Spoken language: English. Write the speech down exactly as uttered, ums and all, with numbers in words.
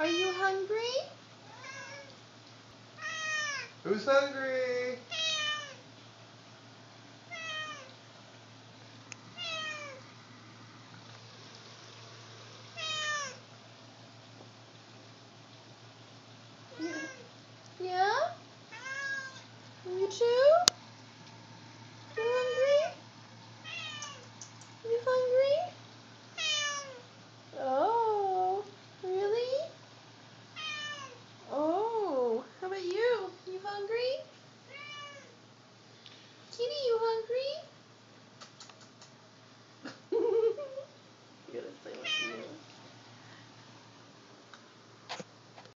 Are you hungry? Who's hungry? Yeah? You too? You hungry? You hungry? Oh, really? Oh, how about you? You hungry? Kitty, you hungry?